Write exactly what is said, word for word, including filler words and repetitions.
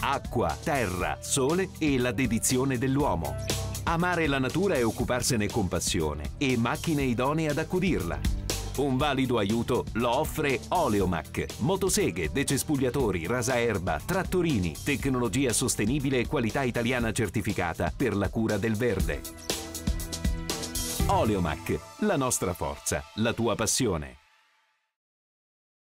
acqua, terra, sole e la dedizione dell'uomo. Amare la natura e occuparsene con passione e macchine idonee ad accudirla. Un valido aiuto lo offre Oleomac. Motoseghe, decespugliatori, rasaerba, trattorini, tecnologia sostenibile e qualità italiana certificata per la cura del verde. Oleomac, la nostra forza, la tua passione.